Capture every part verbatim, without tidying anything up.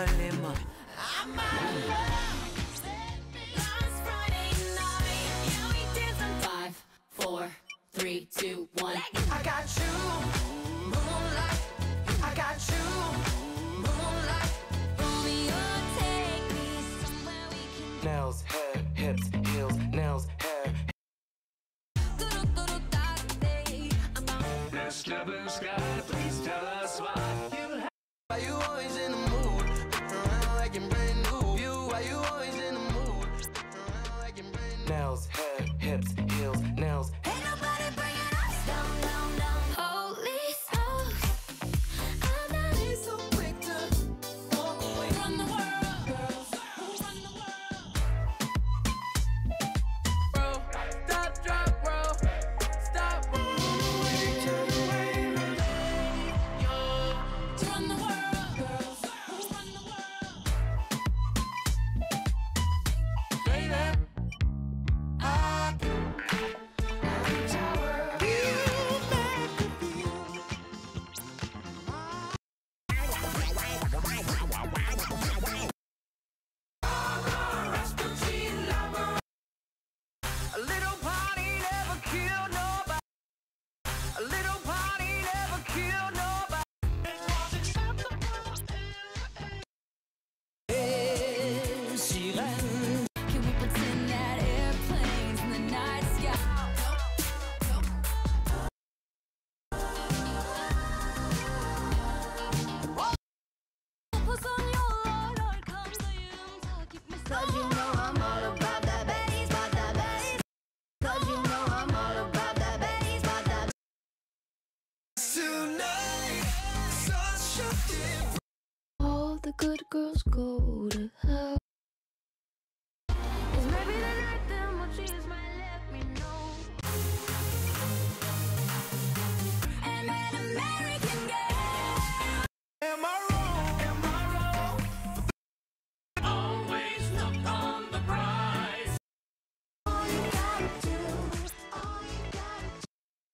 problema. I'm out love. Last Friday night, yeah, we did some five, four, three, two, one. I got you, moonlight. I got you, moonlight. Romeo, take me somewhere we can. Nails, hair, hips, heels, nails, hair. Mister Blue Sky, please tell us what you have. Why you always in the mood? Around like you're brand new. You, why you always in the mood? Around like you're brand new. Nails, hair, hips, heels, nails. Ain't nobody bringing us down, down, down. Holy sauce, I'm not in so quick to walk away. Run the world, girls, who run the world? Bro, stop, drop, bro, stop, bro. To run the world, girls, who run the world? Baby, I a little party never killed nobody. A little party never killed nobody. It was acceptable. Hey, sirène. Can we pretend that airplanes in the night sky? Puss on your Lord, come to you. Keep me so. 'Cause you know I'm all about that bass, about that bass. 'Cause you know I'm all about that bass, about that. Tonight, such a different. All the good girls go to hell. 'Cause maybe the night them will choose might let me know. And an American girl. Am I wrong? Am I wrong? Always look on the prize. All you gotta do, all you gotta do.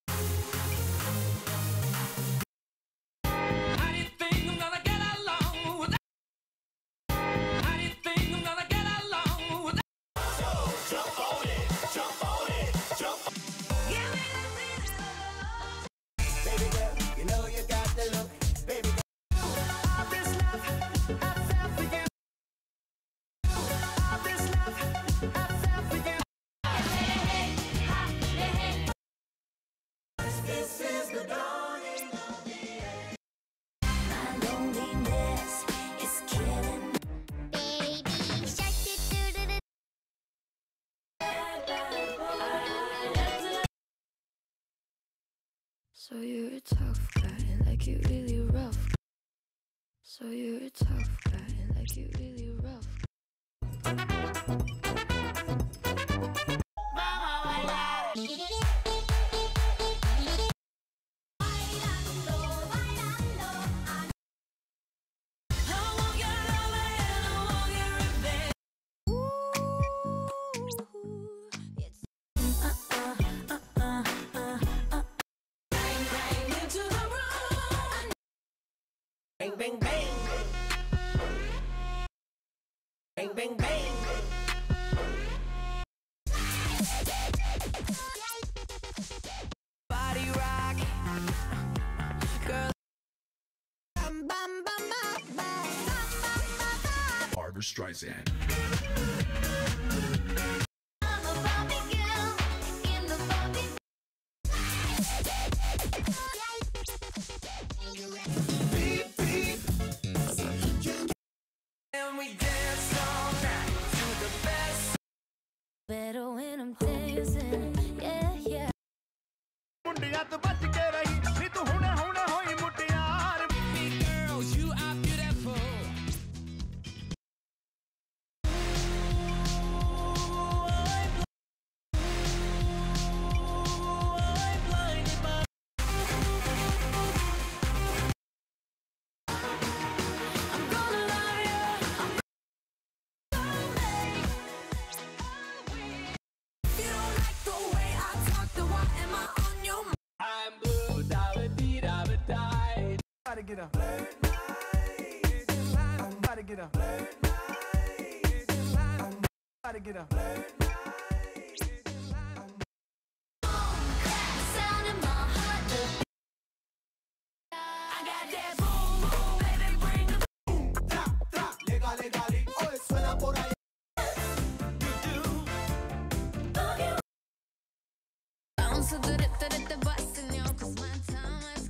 How do you think I'm gonna get along with that? How do you think I'm gonna get along with that? So jump on it, jump on it, jump. Give me the feeling. Baby girl, you know you got the look. Baby girl. All this love I felt for you. All this love I felt for you. This is the dawning of the end. My loneliness is killing me. Baby shark doo doo doo doo. So you're a tough guy, like you really rough. So you're a tough guy, like you really rough. Bang bang bang. Bang bang bang. Body rock. Girl. Bam bam bam bam bam. Barbra Streisand. I'm a Barbie girl in the Barbie. Beep beep. And we dance all night to the best. Better when I'm dancing, yeah, yeah. ਮੁੰਡਿਆਂ ਤੋਂ ਬਚ ਕੇ ਰਹੀ ਨੀ ਤੂੰ ਹੁਣੇ ਹੁਣੇ ਹੋਈ ਮੁਟਿਆਰ girls you are beautiful I'm blinded by I'm gonna love you. I'm someday. If you don't like the way I talk, then why am I on your mind? I'm blue, da ba dee da ba die. Gotta get up. I'm about to get get up. Gotta get up. Sound in my heart, the I got that boom boom, baby, bring the Tra, tra, legal, legal. Hoy suena por ahí. bounce to the dip, the dip, the bustin', yo, 'cause my time is.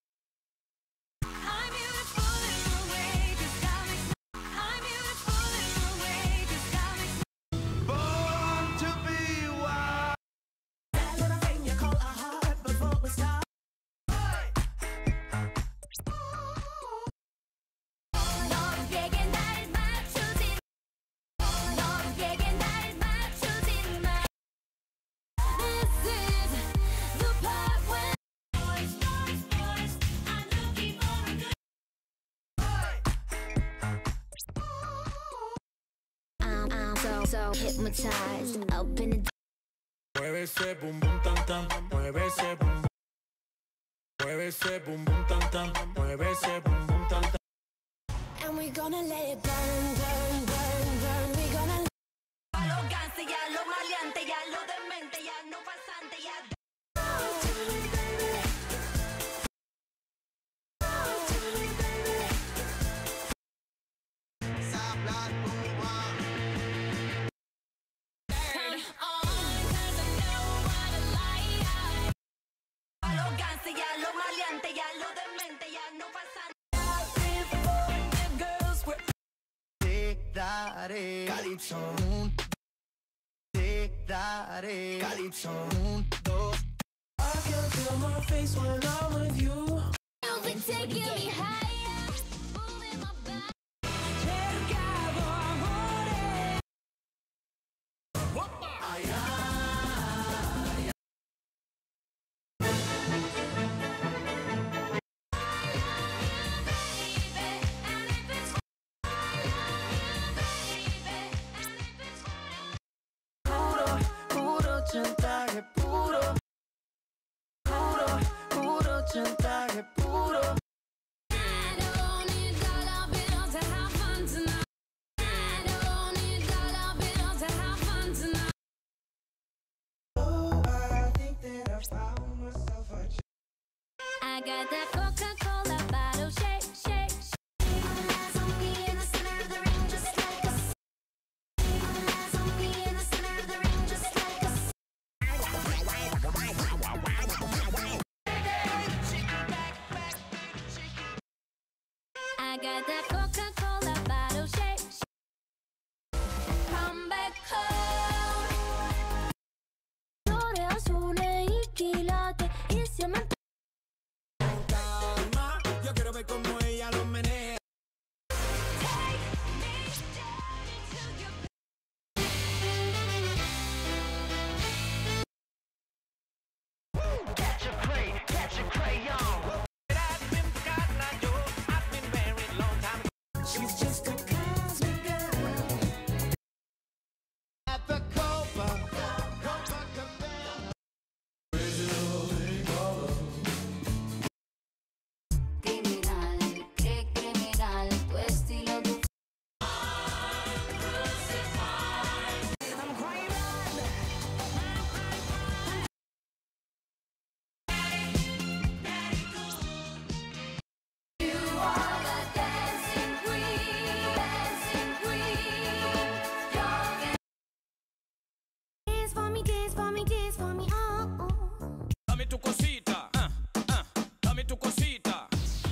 I'm beautiful in the way, 'cause God makes me. I'm beautiful in the way, 'cause God makes me. Born to be wild. That little thing you call a heart before we start. 너에게 날 맞추진 너에게 날 맞추진 마. This is the part when boys, boys, boys, I'm looking for a good. I'm, I'm so, so hypnotized up in the. Mueve ese bum bum tam tam, mueve ese bum bum. Mueve ese bum bum tam tam, mueve ese bum bum tam tam. And we gonna let it burn, burn, burn, burn. We gonna. Arrogancia, ya lo maleante, ya lo demente, ya no pasante, ya. Turn on, 'cause I know what I like. Arrogancia, ya lo maleante, ya lo demente, ya no pasante. If girls were Te daré Calypso. Un, te daré Calypso. Un, dos. I can feel my face when I'm with you. You'll be taking me higher, moving my back. cercado amores. Puro, puro chantaje, puro. Puro, puro chantaje, puro. I don't need dollar bills to have fun tonight. I don't need dollar bills to have fun tonight. Oh, I think that I found myself a ch- I got that Coca-Cola bottle shake, shake, shake. Eyes on me in the center of the ring, just like a. Eyes on me in the center of the ring, just like a. I got that Coca-Cola bottle shake, shake. Come back home. 노래 손에 이길어대 있으면. Calma, yo quiero ver cómo ella lo menea. Catch a cray, catch a crayon. I've been forgotten, I do. I've been married a long time ago. She's just a cosmic girl. At the Copa, Copacabana. Criminal, qué criminal, tu estilo, tu. You are the dancing queen, dancing queen. You're dance for me, dance for me, dance for me, oh, oh. Dame tu cosita, ah, ah, dame tu cosita.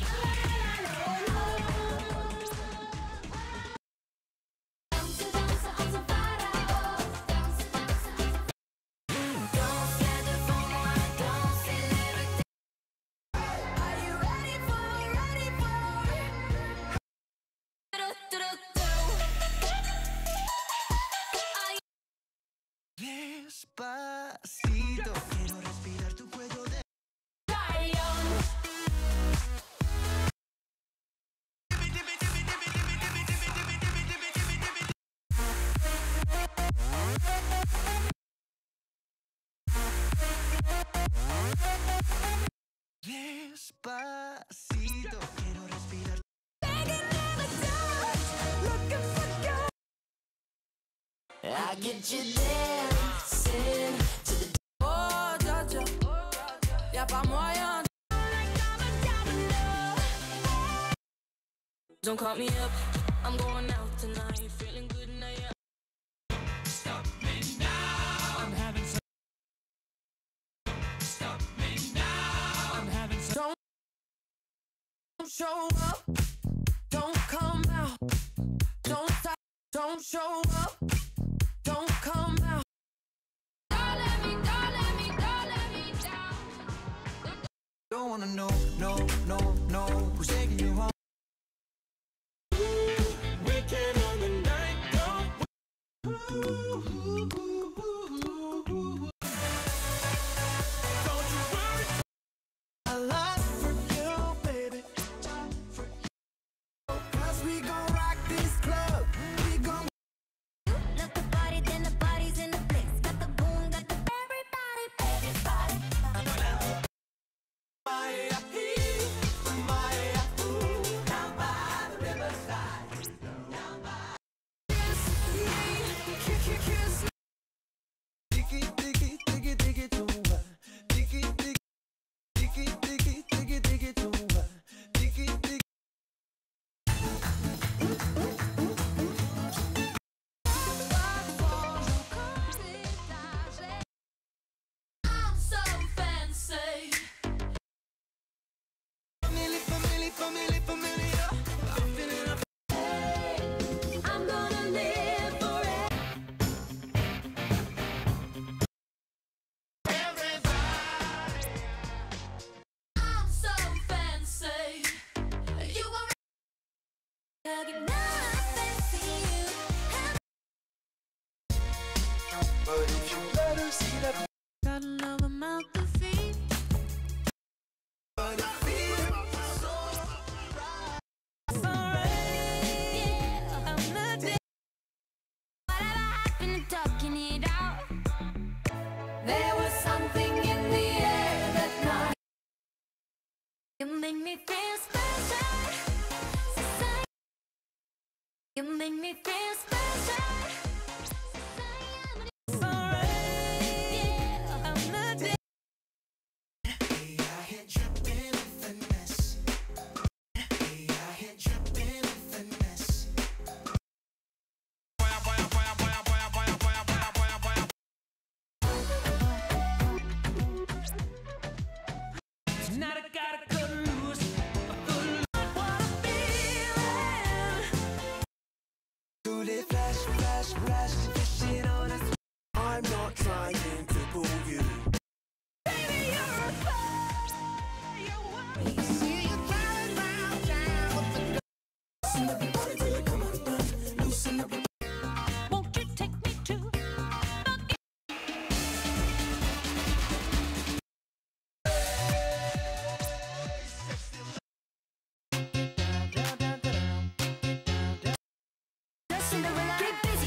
Danza, danza, danza para vos. Danza, danza, danza. Danza de forma, danza liberté. Are you ready for, ready for? Despacito, quiero respirar tu cuello de. Despacito, quiero respirar. Begging never done. I get you dancing to the Oh, Georgia, y'a pas moyen. Don't call me up, I'm going out tonight, feeling good now. Yeah. Stop me now. I'm having some. Stop me now. I'm having some. Don't show up, don't come out, don't stop, don't show up, don't come out. Don't let me, don't let me, don't let me down. Don't wanna know, no, no, no, who's taking you home? Weekend on the night, don't you worry. A lot for you, baby. Cause we gon' rock this club. We gon' Let the party, then the party's in the place. Got the boom, got the everybody, everybody. Maya, hee, Maya, ooh, down by the riverside. Down by. Kiss me, kiss, kiss, kiss me. Diggy, diggy, diggy, diggy, to her. Diggy, diggy, diggy, diggy, diggy, diggy, to her. Diggy, diggy. I'm so fancy. Family, family, family, familiar. I'm feeling up. I'm gonna live forever. I'm so fancy. You were having nothing to you. But if you let her see that, Got another mouth to feed. but I feel so Yeah, I'm not dead. Whatever happened to talking it out? There was something in the air that night. You make me feel special. Society. You make me feel special. Society. Yeah, I'm not dead. Hey, I hit tripping with finesse. Hey, I hit tripping with finesse. Tonight I gotta cut loose. What a feeling. Do they flash, flash, flash, fishing on us? I'm not trying to pull you. Baby, you're a fire. See you driving round town with the loosen up your body till it come undone. Loosen up your Won't you take me to Cinderella? Get busy.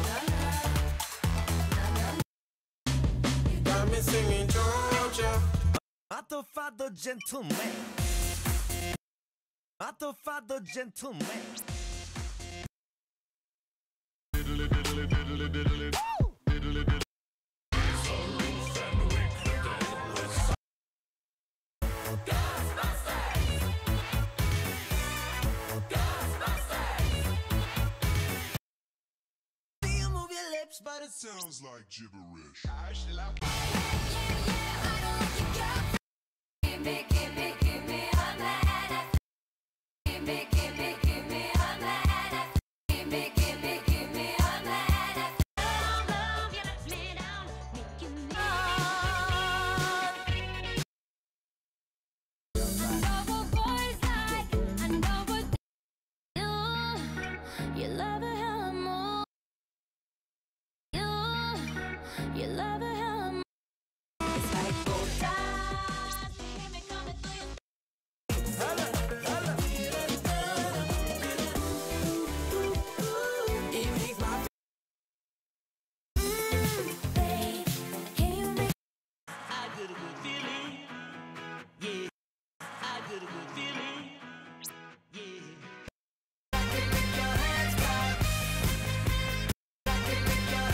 Got me singing Georgia. Mato fado gentleman. Mato fado gentleman. You move your lips, but it sounds like gibberish. Give me, give me, give me a minute. Give me, give me, give me a minute. Give me, give me, give me a minute. Love, love, you let me down, making me know what boys like. I know what you, you love it how I'm more. You, you love it how I'm. It's like both sides, hear me coming through your. It makes my Babe, can you make I get a good feeling. Yeah. I get a good feeling. Yeah. your hands clap.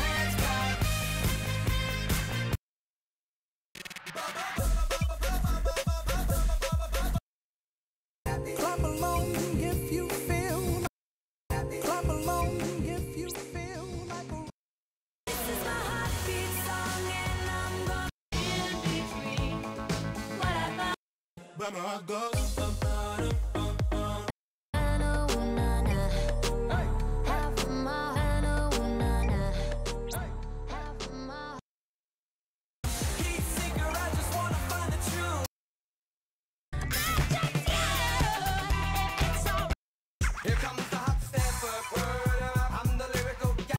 Vamos a go. Heat seeker, I just wanna find the truth. Here comes the hot stepper. Word up, I'm the lyrical guy.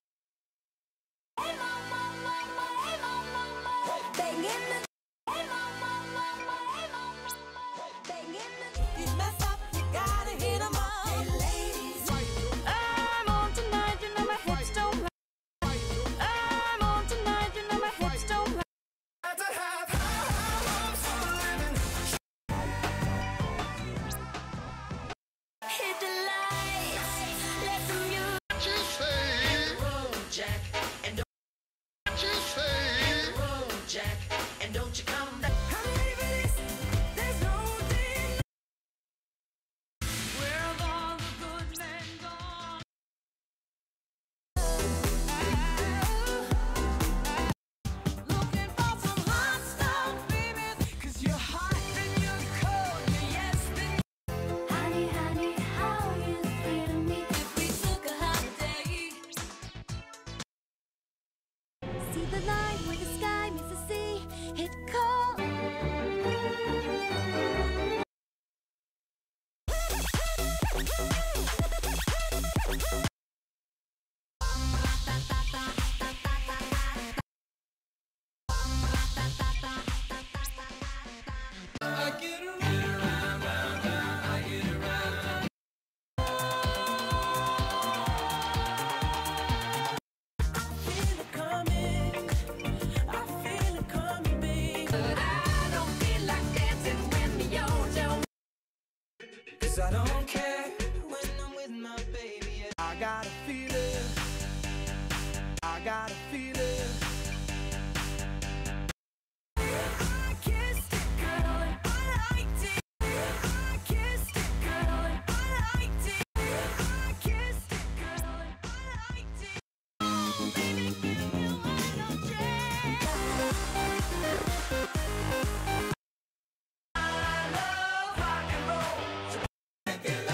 You mess up, you gotta hit 'em up. Hey ladies, I'm on tonight, you know my hips don't lie. I'm on tonight, you know my hips don't lie. Had to have high hopes for a living. hit the lights, let the music. Jack, and don't you say, Jack, and don't you come back. I'm ready for this. There's no denying. Where have all the good men gone? Looking for some hot stuff, baby. 'Cause you're hot and you're cold. You're yes and Honey, honey, how you feeling me? If we took a holiday, See the line where the sky meets the sea. Hit cold. I get around, round, round, I get around. I feel it coming. I feel it coming, baby. but I don't feel like dancing when you're Joe. 'Cause I don't care when I'm with my baby. I got a feeling. I got a feeling. I kissed a girl and I liked it. I kissed a girl and I liked it. I kissed a girl and I liked it. Baby, give you one chance. I love rock and roll. I like it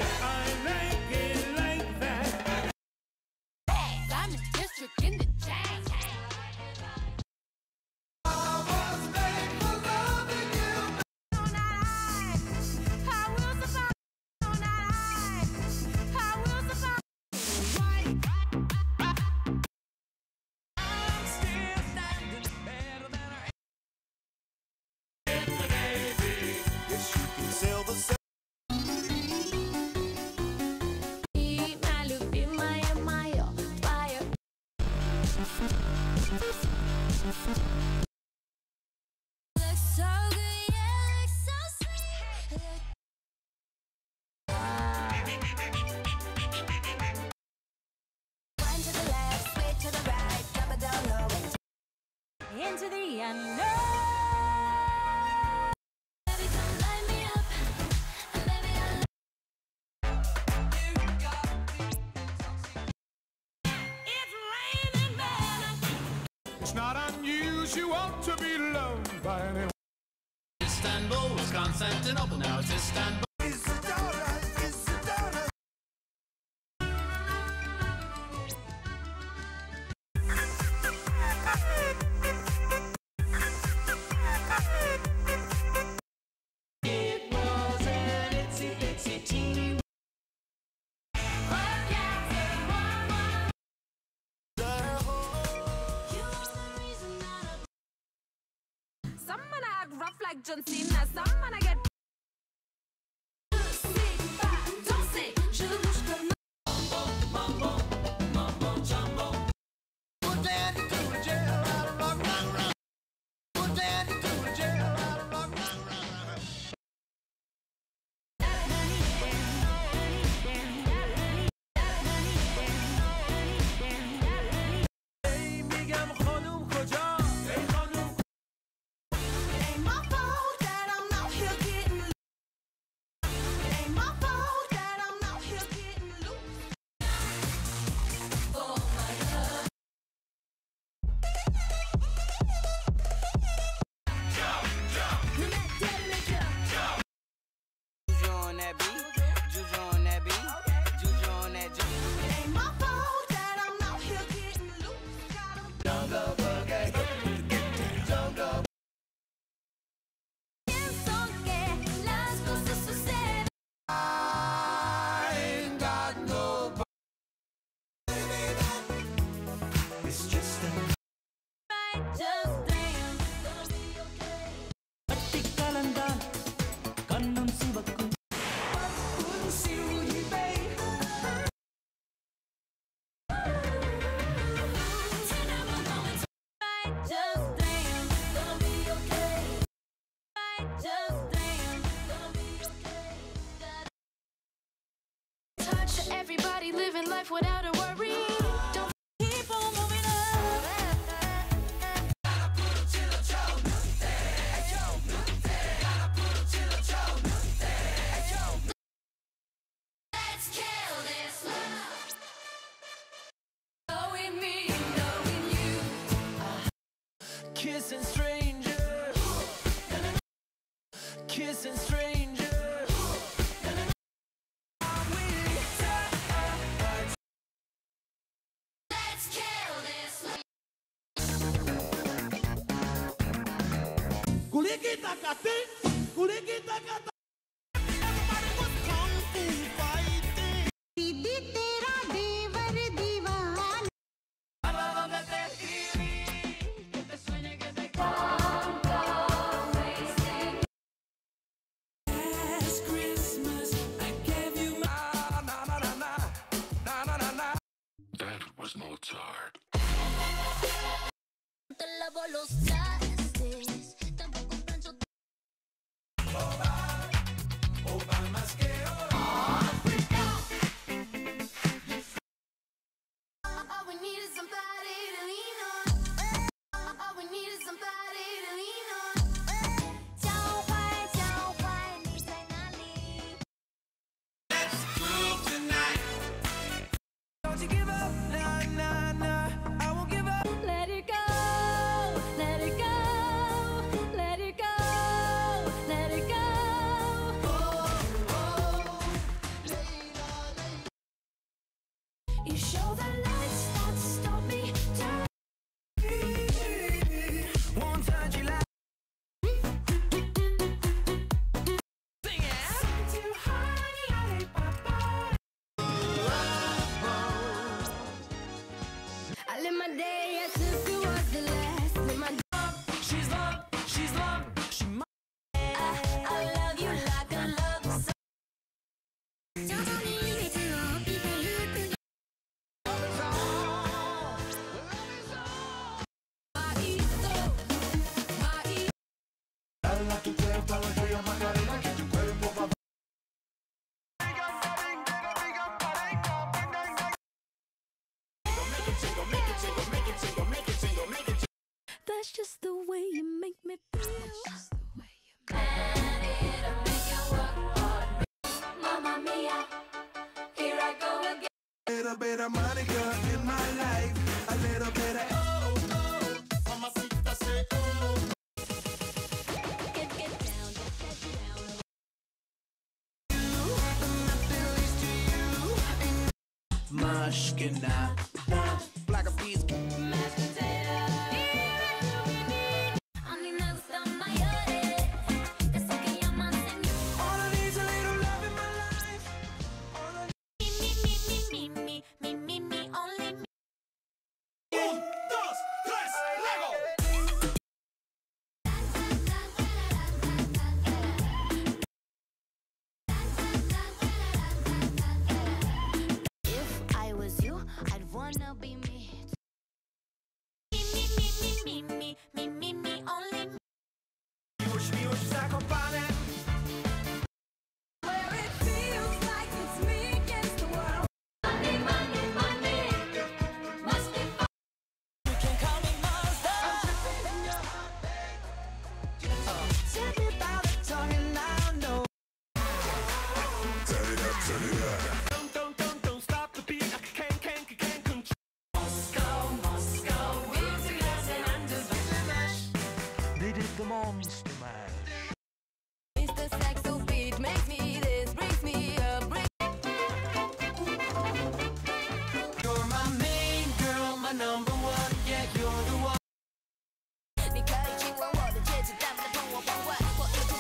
like that. I'm a district in the jazz. Looks so good, yeah, looks so sweet. One to the left, switch to the right, drop it down low. Into the unknown. Baby, come light me up, and baby, I love It's raining men. It's not unusual to be loved by anyone. Istanbul was Constantinople, now it's Istanbul. Isadora, Isadora. It was an itsy bitsy teeny. Some man act rough like John Cena. Some man I get danser. Je bouge comme Put daddy to the jail, out of rock, rock, rock. Put daddy to the jail, out of rock, rock, rock. Hey, میگم خانوم کجا؟ ای خانوم. It ain't my fault that I'm out here getting loose. It ain't my fault that I'm out here getting loose. For my love. Steady living life without a worry. Don't keep on moving on. Let's kill this love. Knowing me, knowing you. Kissing strangers, kissing strangers. Let's kill this love. Kulikita kati, kulikita kata. Everybody was kung fu fighting. दीदी तेरा देवर दीवाना. Last Christmas, I gave you my. Na na na na na na na na. That was Mozart. Te lavo los trastes. Tampoco plancho. Opa más que oro. All we need is somebody to lean on. All we need is somebody to lean on. 交换交换你在哪里 Let's groove tonight. Don't you give up, nah nah nah. I won't give up. Let it go, let it go, let it go, let it go. You show the lights that stop me. Turn One time you like. Sing it. too high, papa. I live my day as if it was the last. Live my She's love, she's love, she might. I love you like a love song. 徐々に熱を帯びてゆく Dala tu cuerpo a la estrella Macarena, que tu cuerpo va. That's just the way you make me feel. Mamma mia, here I go again. Little bit of Monica in my life, a little bit of oh oh. Mamacita say oh. Get, get down, get, get down. Nothing leads to you. Mushkina, black of peas. Mashed potato. A mí me gusta mayores, eso que llaman señor. All I need's a little love in my life. All I Me, me, me, me, me, me, me, me, only me. Un, dos, tres, Lego. If I was you, I'd wanna be me. Me, me, me, me, me, me, me, me, only me. Miłość, miłość zakopane. Where it feels like it's me against the world. Money, money, money, must be fun. You can call me monster. Take me by the tongue and I know. Turn it up, turn it up. Don't, don't, don't, don't stop the beat. I can't, can't, can't control. Moscow, Moscow, we're together under the mesh. They did the monster mash. It's the saxo beat makes me this, brings me up, brings You're my main girl, my number one. Yeah, you're the one. 你可以亲吻我的戒指，但不能碰我皇冠。我一直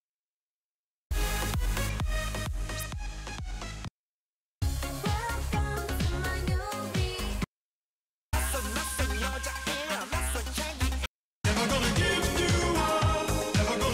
Welcome to my new me. 낯선, 낯선 여자애야, 낯선 향기. Never gonna give you up, never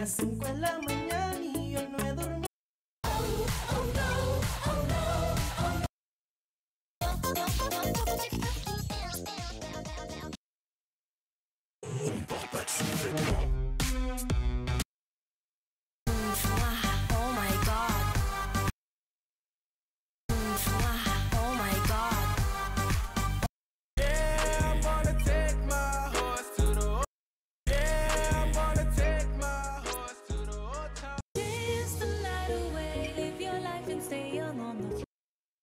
Las cinco de la mañana y yo no he dormido. Oh my god. Oh my god. Yeah, I'm gonna take my horse to the. Yeah, I'm gonna take my horse to the hotel. Dance the night away, live your life and stay young on the floor.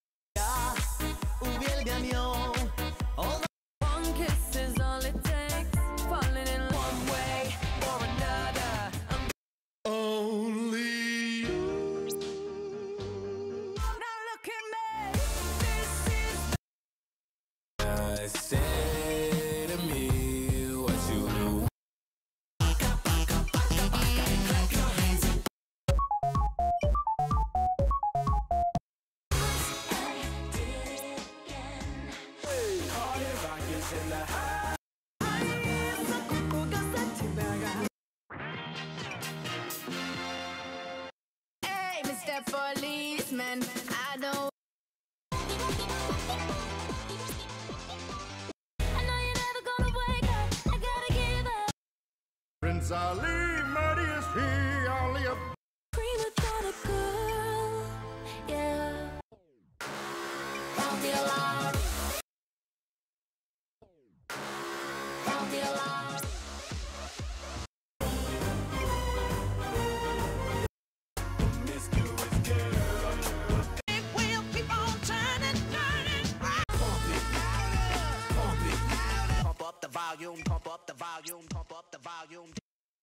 Où est le camion? On One kiss is all it takes, falling in love one way or another. Only you. Now look at me, this is Say to me what you do. Hey, Mister Policeman, I don't. I know you're never gonna wake up. I gotta give up. Prince Ali, Mary is he, only a free without a girl. Yeah. Sound the alarm. Sound the alarm. It will keep on turning, turning. Pump up the volume, pump up the volume, pump up the volume.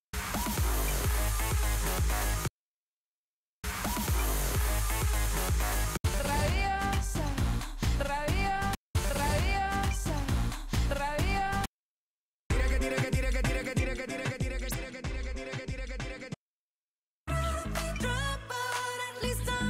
Rabiosa, rabiosa, rabiosa, rabiosa. But at least I'm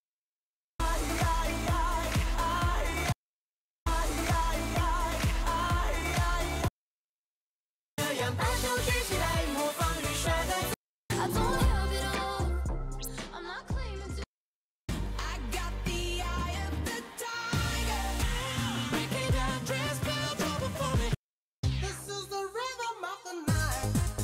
I don't have it all. I'm not claiming to. I got the eye of the tiger. Breaking down dress, spell trouble for me. This is the rhythm of the night.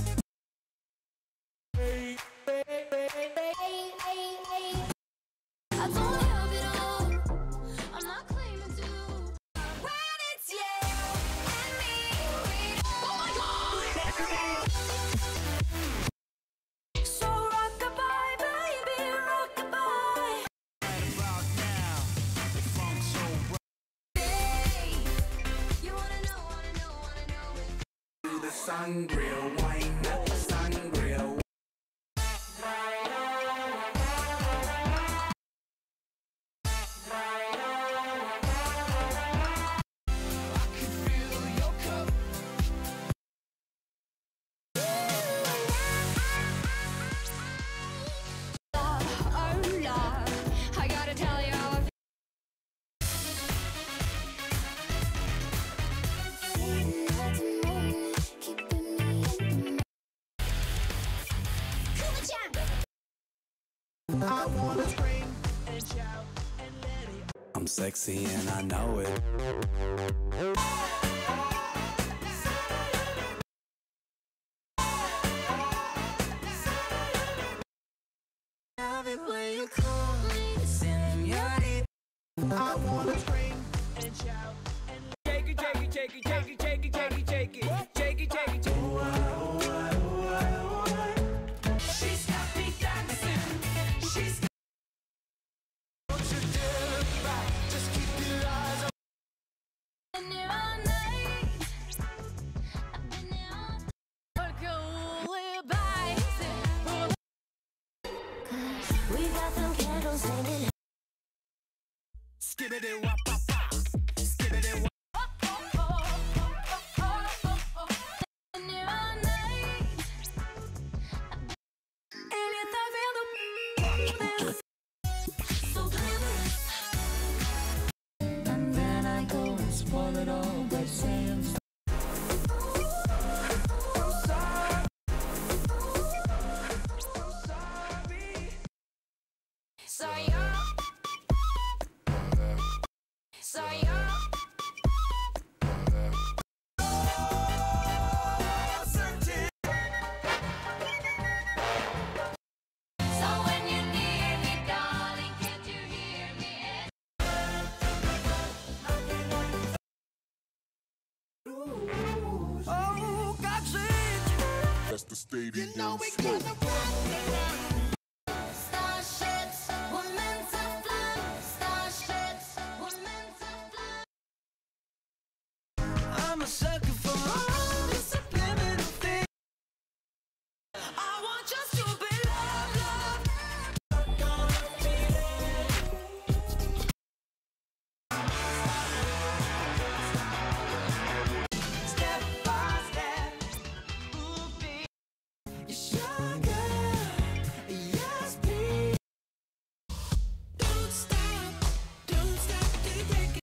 I don't have it all. I'm not claiming to. When it's you and me, oh my God. So rockabye, baby, rockabye. Hey, you wanna know, wanna know, wanna know. the sangria wine, sangria. Oh Lord, I gotta tell you. I wanna scream and shout and let it. I'm sexy and I know it. Have it when you call me, señorita. I wanna scream and shout and Shake it, shake it, shake it, shake it, shake it, shake it, shake it, shake it, shake it. She's got me dancing. She's what you do back. Just keep your eyes on. Been here all night. I've been here all night. Porque o libai se We got them candles hanging. Skibbity wop pop pop. Skibbity wop. Been here all night. Ele tá vendo So glamorous. And then I go and spoil it all by saying Oh, God's it. That's the stadium. You know we gotta rock the ground. Starships were meant to fly. Starships were meant to fly. I'm a sucker for all the subliminal things. I want just to be loved, loved. Gonna feel it. Step by step, moving. Sugar, yes, please. Don't stop, don't stop till you take it.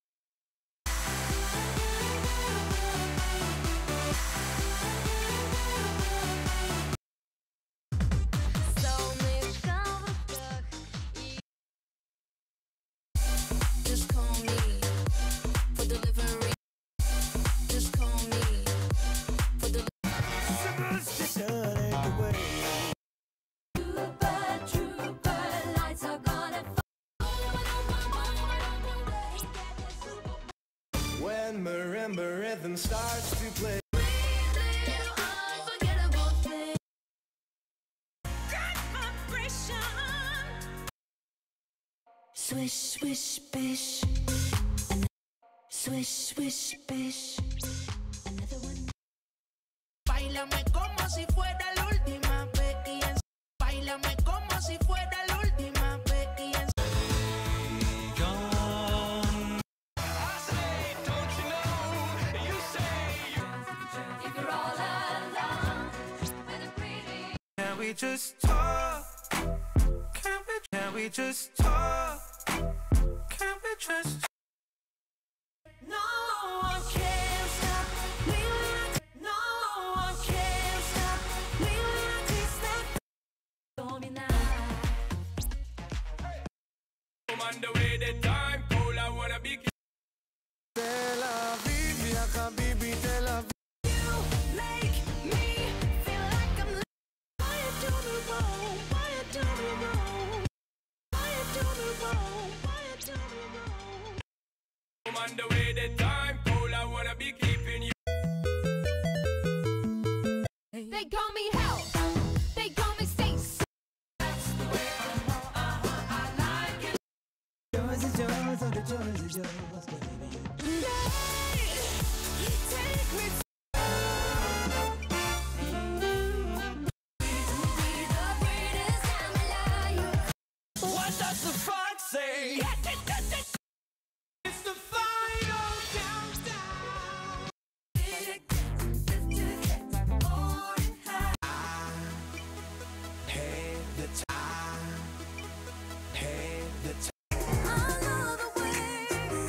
Солнышко в руках и just call me for delivery. Just call me for delivery. Superstition ain't the way. Trooper, trooper, lights are gonna When marimba rhythm starts to play. unforgettable thing. Swish, swish, bish. Ano- Swish, swish, bish. Another one. Báilame como si fuera la última vez y en... Báilame como si fuera la última vez y en... If you're all alone with a pretty. Can we just talk? Can we, can we just talk? Can we just... No one can stop me when I... No one can stop me when I taste that... Domina. I'm on the way, the time cold, I wanna be Tel Aviv, ya habibi, Tel Aviv. You make me feel like I'm li- Why you do me wrong? Why you do me wrong? Why you do me wrong? Why you do me wrong? I'm on the way, the time cold, I wanna be keeping you. They call me hell. They call me Stace. Yours is yours, oh, the yours is yours, baby. Take me to be the greatest time alive. What does the fox say? It's the final countdown. Hey, the time. Hey, the time. All of the way.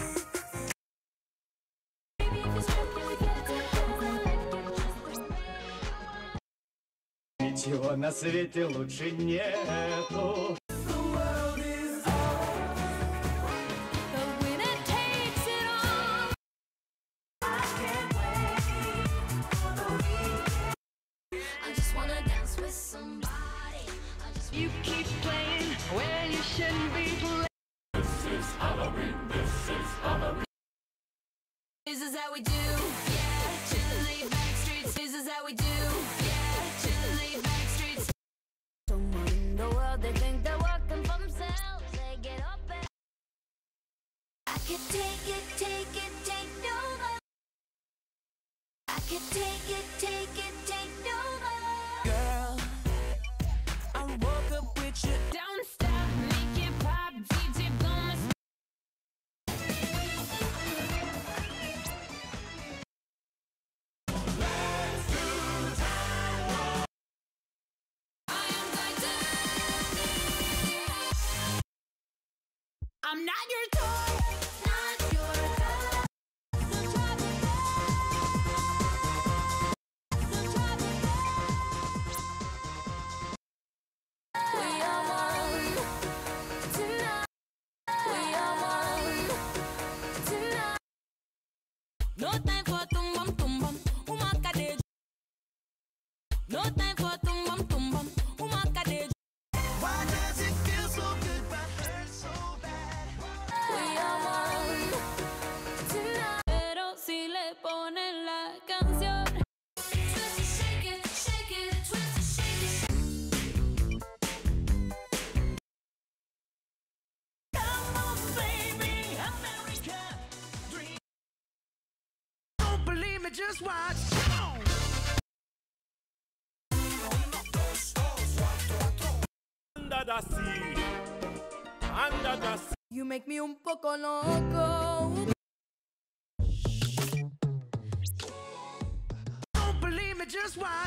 Baby, if it's true, can we get it together? Let's get just the way. Ничего на свете лучше нету. The world is The winner takes it all. I just wanna dance with somebody. I just You keep playing where you shouldn't be playing. This is how we do, yeah. To the laid back streets. This is how we do, yeah. To the laid back streets. Somewhere in the world they think they're working for themselves. They get up and I can take it, take it, take over. I can take it, take it, take over. girl. I woke up with you. Don't stop, make it pop, D J blow my s- I am going to. I'm not your toy. Not your girl. So try me So try me We are one tonight. We are one tonight. No time for tumbum tumbum. Umakade. No time for tumbum tumbum. Umakade. Why does it feel so good but hurt so bad? We are just watch. Under the sea, under the sea. You make me un poco loco. Don't believe me, just watch.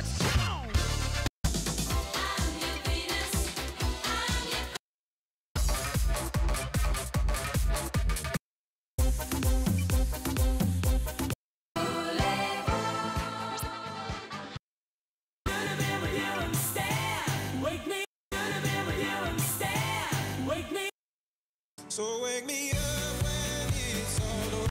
So wake me up when it's all over.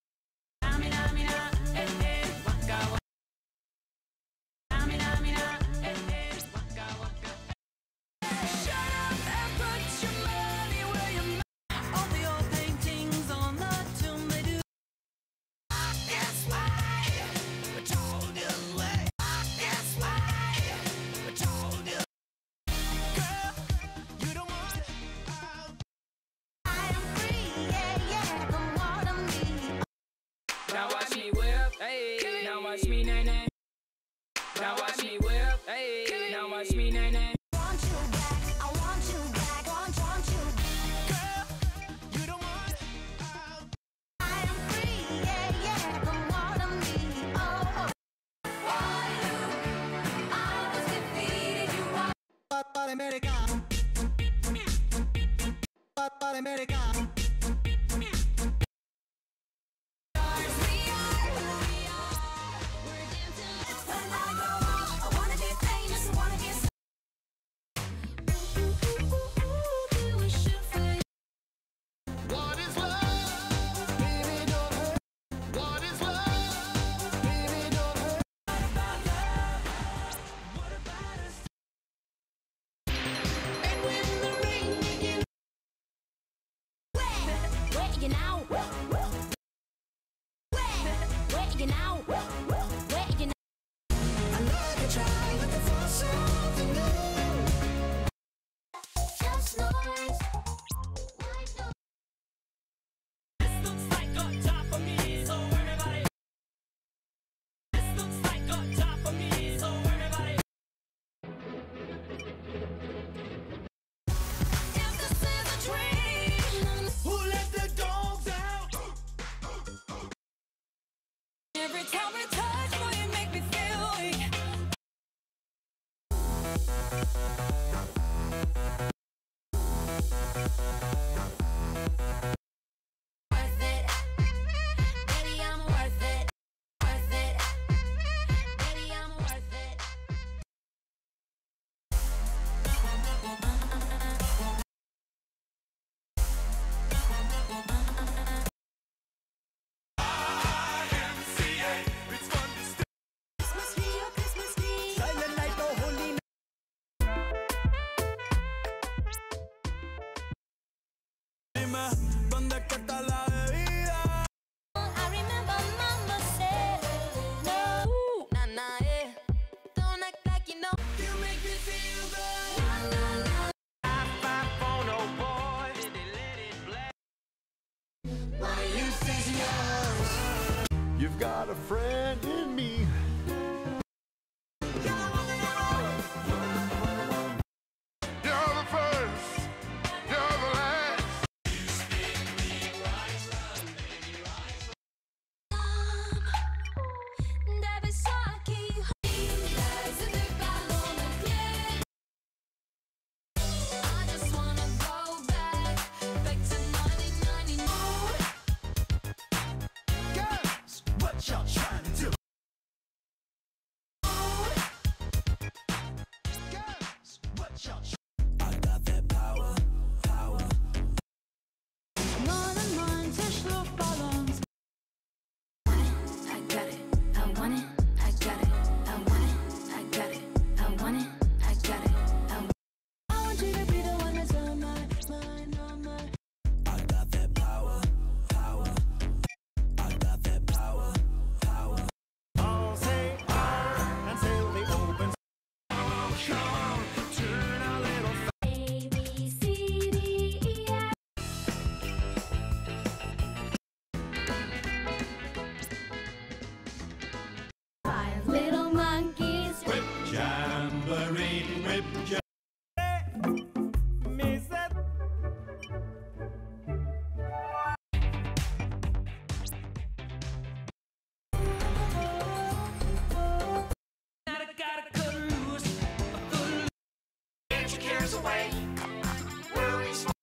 Now watch me whip, hey. Now watch me nay nay. Now watch me whip, hey. Now watch me nay nay. Want you back, I want you back, want, want you. You don't want it. I am free, yeah, yeah, come on to me, oh, oh. For you, I was defeated, you are. Para americano. Para americano. What is love? Baby, don't hurt. What is love? Baby, don't hurt. And when the rain begins, where, where you now? Where, where you now? Where you now? I know you try looking for something new. Just noise. White noise. This looks like a job for me, so everybody. This looks like a job for me, so everybody. If this is a dream, Who let the dogs out? Every time we touch, boy, you make me feel weak. worth it. Baby, I'm worth it. Worth it. Baby, I'm worth it. Christmas tree, oh Christmas tree. Silent night, no holy night. Dime, ¿dónde es que está la bebida? I remember mama said, no, nah, nah, eh. Don't act like you know. You make me feel good. Nah, nah, nah. My youth is yours. You've got a friend in me. You're the first, you're the last. Deve só aqui. Se der balão no pé. I just wanna go back, back to nineteen ninety-nine. Girls, what y'all trying way. Will we smile?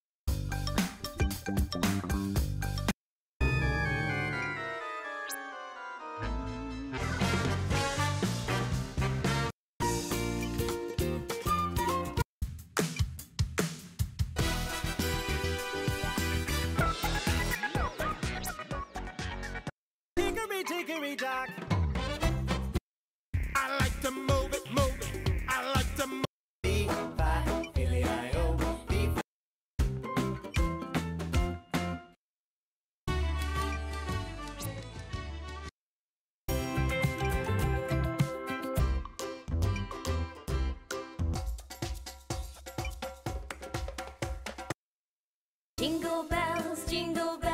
Hickory dickory dock. I like to move it, move it. I like to move Jingle bells, jingle bells.